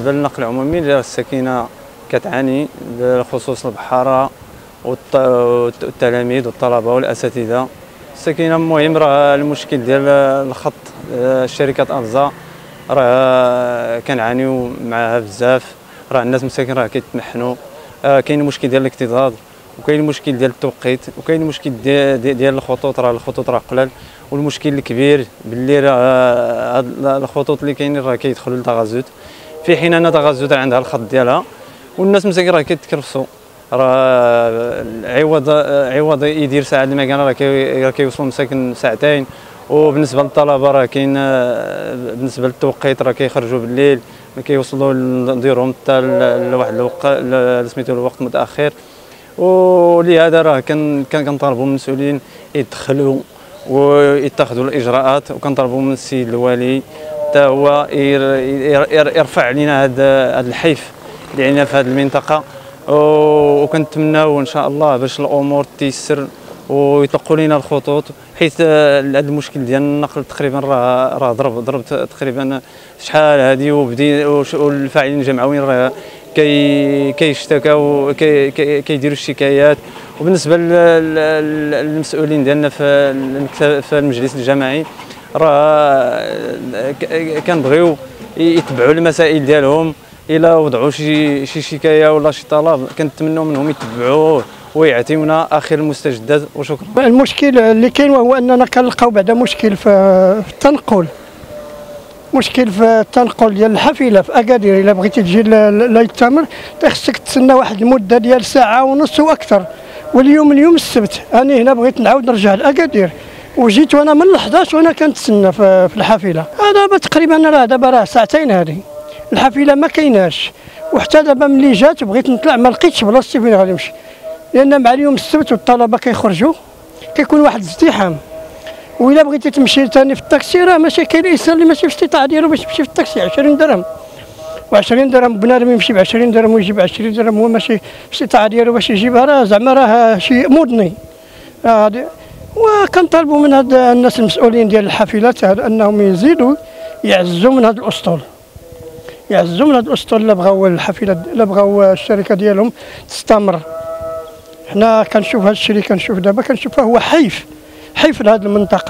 بالنسبه للنقل العمومي الساكنه كتعاني بخصوص البحاره والتلاميذ والطلبه والاساتذه. الساكنه المهم راه المشكل ديال الخط شركه ألزا راه كنعانيو معها بزاف. راه الناس مساكن راه كيتمحنوا، كاين المشكل ديال الاكتظاظ وكاين المشكل ديال التوقيت وكاين المشكل ديال الخطوط. راه الخطوط راه قلال، والمشكل الكبير باللي راه هاد الخطوط اللي كاينين راه كيدخلوا للتغازوت، في حين ان تغازوت عندها الخط ديالها والناس مساكن راه كيتكرفسوا. راه عوض يدير ساعه المكان راه كيوصلوا مساكن ساعتين. وبالنسبه للطلبه راه كاين بالنسبه للتوقيت راه كيخرجوا بالليل، ما كيوصلوا لديرهم حتى لواحد الوقت سميتو الوقت متاخر. ولهذا راه كنطالبوا من المسؤولين يدخلوا ويتخذوا الاجراءات، وكنطالبوا من السيد الوالي حتى هو يرفع علينا هذا الحيف اللي عندنا في هذه المنطقه. وكنتمناو ان شاء الله باش الامور تيسر ويطلقوا لنا الخطوط، حيث هذا المشكل ديال النقل تقريبا راه ضرب تقريبا شحال هذه، والفاعلين الجمعويين راه كيشتكوا كيديروا الشكايات. وبالنسبه للمسؤولين ديالنا في المجلس الجماعي راه كنبغيو يتبعوا المسائل ديالهم. الا وضعوا شي شكايه ولا شي طلب كنتمنوا منهم يتبعوه ويعطيونا اخر المستجدات. وشكرا. المشكل اللي كاين وهو اننا كنلقاو بعدا مشكل في التنقل، مشكل في التنقل ديال الحافله في اكادير. الا بغيتي تجي للتمر خصك تسنى واحد المده ديال ساعه ونص واكثر. واليوم السبت انا هنا بغيت نعاود نرجع لاكادير وجيت وانا من 11 وانا كنتسنى في الحافله. دابا تقريبا راه دابا ساعتين هذه الحافله ما كايناش. وحتى دابا ملي جات بغيت نطلع ما لقيتش بلاصتي فين غادي نمشي، لان مع اليوم السبت والطلبه كيخرجوا كيكون واحد الازدحام. وإلا بغيتي تمشي ثاني في الطاكسي راه ماشي كاين انسان اللي ماشي في الاستطاعه ديالو باش يمشي في الطاكسي 20 درهم و20 درهم. بنادم يمشي ب 20 درهم ويجيب 20 درهم هو ماشي في الاستطاعه ديالو باش يجيبها، راه زعما راه شيء مضني. وكنطالبوا من هاد الناس المسؤولين ديال الحافلات انهم يزيدوا يعزوا من هذا الاسطول، يعزوا من هذا الاسطول. الا بغاو الحافله الا بغاو الشركه ديالهم تستمر. حنا كنشوف هذا الشيء اللي كنشوف دابا كنشوفه هو حيف لهذه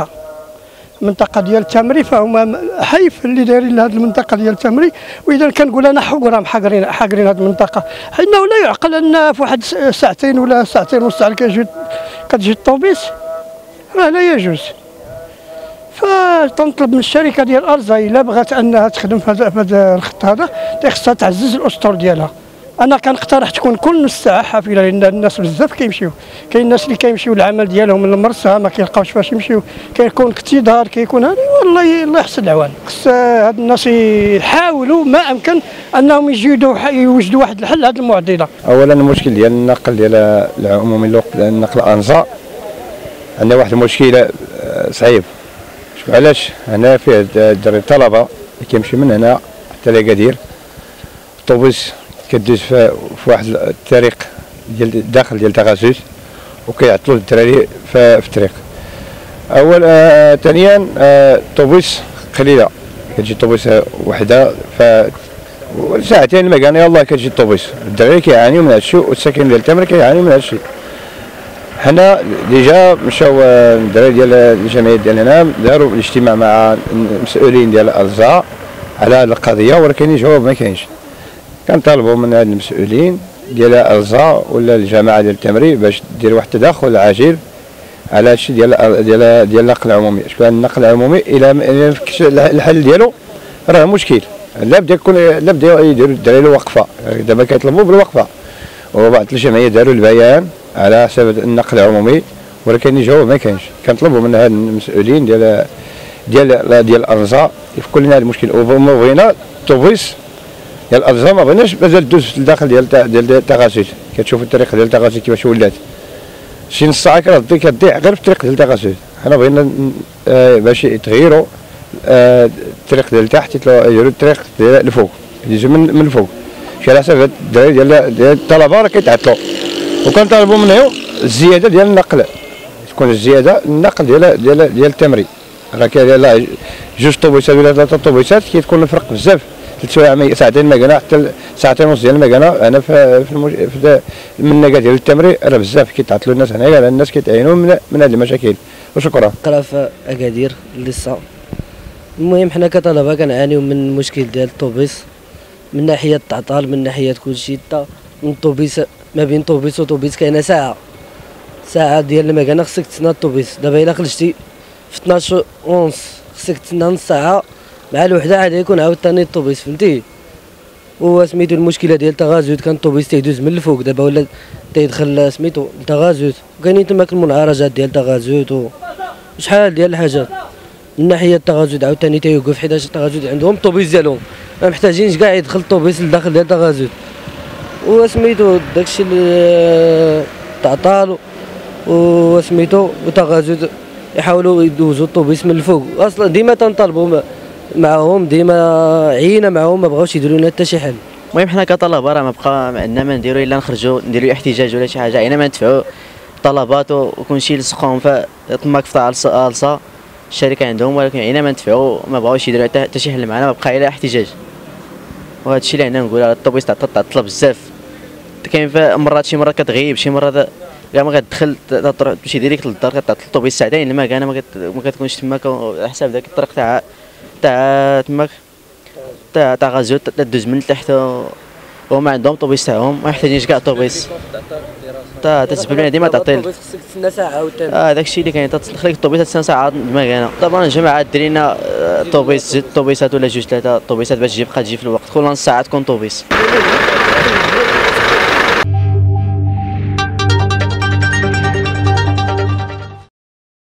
المنطقه ديال التمري. فهما حيف اللي دايرين لهذه المنطقه ديال التمري. واذا كنقول انا حقرهم حاقرين هذه المنطقه، انه لا يعقل ان في واحد ساعتين ولا ساعتين ونص كتجي الطوبيس، راه لا يجوز. فتنطلب من الشركه ديال ألزا الا بغات انها تخدم في هذا الخط هذا خصها تعزز الاسطول ديالها. انا كنقترح تكون كل نص ساعه حافله، لان الناس بزاف كيمشيو. كاين الناس اللي كيمشيو العمل ديالهم من المرسى ما كيلقاوش فاش يمشيو، كيكون اكتظاظ كيكون هذا. والله الله يحسن العوان. خص هاد الناس يحاولوا ما امكن انهم يوجدوا واحد الحل لهذه المعضله. اولا المشكل ديال النقل ديال العمومي النقل أنزا عندنا واحد المشكله صعيب. علاش؟ هنا فيه الطلبه اللي كيمشي من هنا حتى لاكادير الطوبيس كدوز في واحد الطريق ديال الداخل ديال تغازوت وكيعطلوا الدراري في الطريق. ثانيا الطوبيس قليله، كتجي الطوبيس وحده ف ساعتين المكان يلاه كتجي الطوبيس. الدراري كيعانيو من هذا الشيء والساكن ديال التمر كيعانيو من هذا الشيء. حنا ديجا مشاو الدراري ديال الجمعيه ديالنا داروا الاجتماع مع المسؤولين ديال ألزا على هذه القضيه، ولكن جواب ما كاينش. كنطالبوا من هاد المسؤولين ديال ألزا ولا الجماعه ديال التمري باش دير واحد التدخل عاجل على هادشي ديال النقل العمومي. شكون النقل العمومي الى ما فكش الحل ديالو راه مشكل. لا بدا يديروا الدراري وقفه، دابا كيطلبوا بالوقفه. وبعض الجمعيه داروا البيان على حساب النقل العمومي، ولكن جواب ما كاينش. كنطلبوا من هاد المسؤولين ديال ألزا يفكوا لنا هذا المشكل. وبغينا الطوبيس ديال ألزا ما بغيناش مازال تدوز في الداخل ديال تغازوت. كتشوف الطريق ديال تغازوت كيفاش ولات، شي نص ساعه كتضيع غير في الطريق ديال تغازوت. حنا بغينا باش يتغيروا الطريق ديال تحت يديروا الطريق ديال الفوق، يجوا من الفوق. شي على حساب الدراري ديال الطلبه راه كيتعطلوا. وكنطالبوا منهم الزياده ديال النقل، تكون الزياده النقل ديال التمري. راه كاين جوج طوبيسات ولا ثلاثه طوبيسات كيكون الفرق بزاف 3 سوايع ساعتين المكانه حتى ساعتين ونص ديال المكانه. انا في المناقه ديال التمري راه بزاف كيتعطلوا الناس هنايا، لان الناس كيتعينوا من هذه المشاكل. وشكرا. قرا في اكادير لسه. المهم حنا كطلبه كنعانيو من المشكل ديال الطوبيس من ناحيه التعطال، من ناحيه كلشي. حتى من الطوبيس ما بين طوبيس وطوبيس كاينه ساعه ديال المكانه خصك تسنى الطوبيس. دابا الا خرجتي في 12 ونص خصك تسنى نص ساعه مع الوحده عاد يكون عاوتاني الطوبيس، فهمتي. هو سميتو المشكله ديال تغازوت، كان الطوبيس تيدوز من الفوق، دابا ولا تيدخل سميتو تغازوت، وكاينين تماك المنعرجات ديال تغازوت وشحال ديال الحاجات. من ناحيه التغازوت عاوتاني تيوقف 11 تغازوت عندهم الطوبيس ديالهم، ما محتاجينش كاع يدخل الطوبيس لداخل ديال تغازوت. وسميتو داكشي اللي تعطال وسميتو وتغازوت يحاولوا يدوزوا الطوبيس من الفوق. اصلا ديما تنطالبوا معاهم، ديما عينا معاهم، ما بغاوش يديروا لنا حتى شي حل. المهم حنا كطلبه راه ما بقى عندنا ما نديرو الا نخرجوا نديروا احتجاج ولا شي حاجه، عينا ما ندفعوا طلبات وكلشي لصقهم تماك في تاع الصا الشركه عندهم، ولكن عينا ما ندفعوا، ما بغاوش يديروا حتى شي حل معنا، ما بقى الا احتجاج. وهذا الشيء اللي عندنا نقول على الطوبيس تعطل بزاف. كاين مرات شي مرات كتغيب، شي مرات كاع ما كتدخل تروح تمشي ديريكت للدار كتعطل الطوبيس ساعتين المكانه ما كتكونش تماك على حساب داك الطريق تاع تماك تاع غازوت تدوز من التحت. وهما عندهم طوبيس تاعهم ما يحتاجينش كاع طوبيس تتسبب لنا ديما تعطيل. خصك تسنى ساعه عاوتاني. داك الشيء اللي كاين تخليك الطوبيس تستنى ساعه المكانه. طبعا الجماعه ديرينا طوبيسات ولا 2 3 طوبيسات باش تجي في الوقت، كل نص ساعه تكون طوبيس.